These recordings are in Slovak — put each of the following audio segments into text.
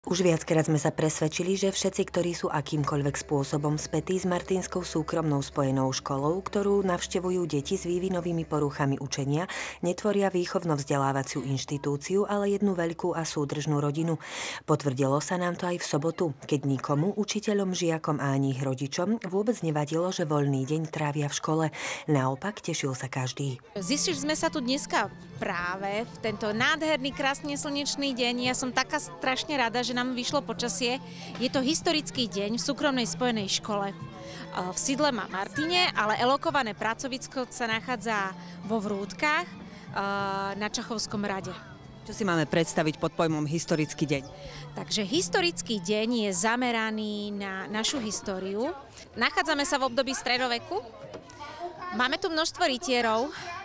Už viackrát sme sa presvedčili, že všetci, ktorí sú akýmkoľvek spôsobom spätí s Martinskou súkromnou spojenou školou, ktorú navštevujú deti s vývinovými poruchami učenia, netvoria výchovno-vzdelávaciu inštitúciu, ale jednu veľkú a súdržnú rodinu. Potvrdilo sa nám to aj v sobotu, keď nikomu, učiteľom, žiakom a ani ich rodičom vôbec nevadilo, že voľný deň trávia v škole. Naopak, tešil sa každý. Zišli sme sa tu dneska práve v tento nádherný, krásne slnečný deň. Ja som taká strašne rada, že nám vyšlo počasie. Je to historický deň v súkromnej spojenej škole v sídle Martine, ale elokované pracovisko sa nachádza vo Vrútkach na Čachovskom rade. Čo si máme predstaviť pod pojmom historický deň? Takže historický deň je zameraný na našu históriu. Nachádzame sa v období stredoveku. Máme tu množstvo rytierov,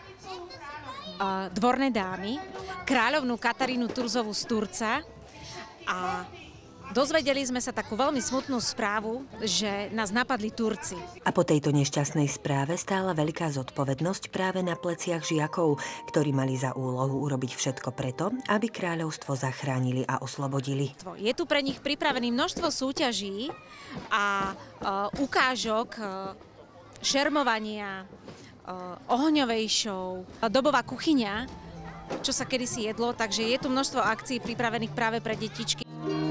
dvorné dámy, kráľovnú Katarínu Turzovú z Turca a dozvedeli sme sa takú veľmi smutnú správu, že nás napadli Turci. A po tejto nešťastnej správe stála veľká zodpovednosť práve na pleciach žiakov, ktorí mali za úlohu urobiť všetko preto, aby kráľovstvo zachránili a oslobodili. Je tu pre nich pripravené množstvo súťaží a ukážok šermovania, ohňovej show, dobová kuchyňa, čo sa kedysi jedlo, takže je tu množstvo akcií pripravených práve pre detičky.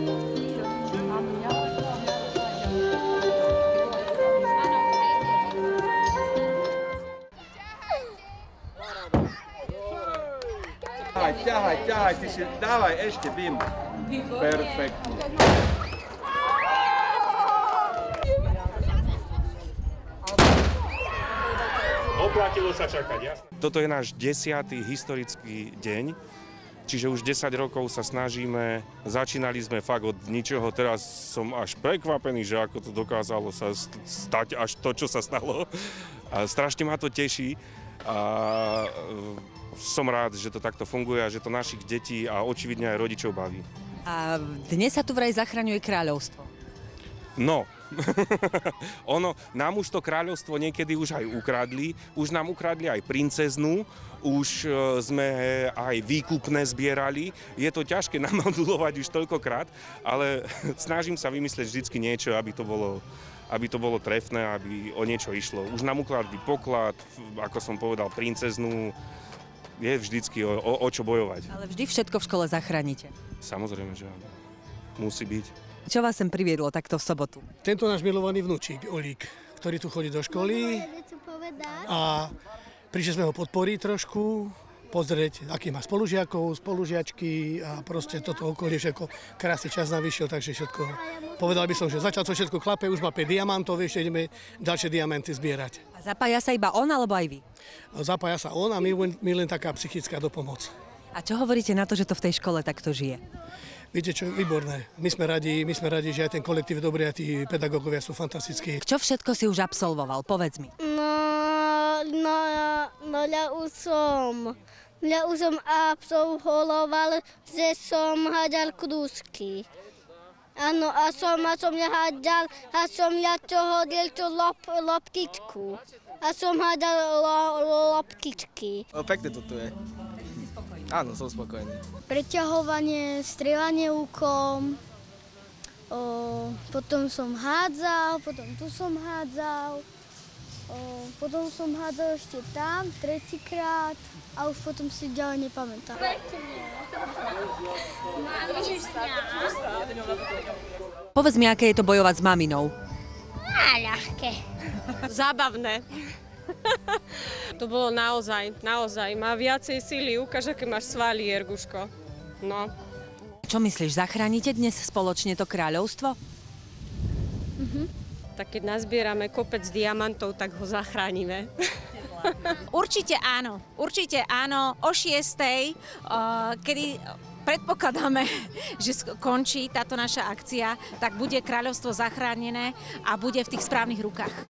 Ťahaj, ty si dávaj ešte, bim. Perfektne. Oplatilo sa čakať, jasne. Toto je náš 10. historický deň, čiže už 10 rokov sa snažíme. Začínali sme fakt od ničoho, teraz som až prekvapený, že ako to dokázalo sa stať až to, čo sa stalo. A strašne ma to teší a som rád, že to takto funguje a že to našich detí a očividne aj rodičov baví. A dnes sa tu vraj zachraňuje kráľovstvo. No, nám už to kráľovstvo niekedy už aj ukradli, už nám ukradli aj princeznú, už sme aj výkupné zbierali. Je to ťažké namodulovať už toľkokrát, ale snažím sa vymyslieť vždycky niečo, aby to bolo trefné, aby o niečo išlo. Už nám ukradli poklad, ako som povedal, princeznú. Je vždycky o čo bojovať. Ale vždy všetko v škole zachránite. Samozrejme, že áno. Musí byť. Čo vás sem priviedlo takto v sobotu? Tento náš milovaný vnúčik, Olík, ktorý tu chodí do školy a prišli sme ho podporiť trošku, pozrieť, aký má spolužiakov, spolužiačky a proste toto okolie, všetko krásny čas navyšiel, takže všetko, povedal by som, že začal to všetko klape, už má 5 diamantov, ešte ideme ďalšie diamanty zbierať. A zapája sa iba on, alebo aj vy? Zapája sa on a my len taká psychická dopomoc. A čo hovoríte na to, že to v tej škole takto žije? Viete čo, výborné. My sme radi, že aj ten kolektív je dobrý a tí pedagógovia sú fantastickí. Čo všetko si už absolvoval? Povedz mi. Ja už som absolvoval, že som hádal krúžky. Áno, a som to hodil tú loptičku. A som hádal loptičky. Pekne to tu je. Áno, som spokojný. Preťahovanie, strieľanie úkom, potom som hádzal, potom tu som hádzal, potom som hádzal ešte tam, tretíkrát a už potom si ďalej nepamätám. Povedz mi, aké je to bojovať s maminou. Ľahké. Zábavné. To bolo naozaj, má viacej síly, ukáž, aké máš svaly, Jerguško. No. Čo myslíš, zachránite dnes spoločne to kráľovstvo? Tak keď nazbierame kopec diamantov, tak ho zachránime. Určite áno, o 6:00, kedy predpokladáme, že skončí táto naša akcia, tak bude kráľovstvo zachránené a bude v tých správnych rukách.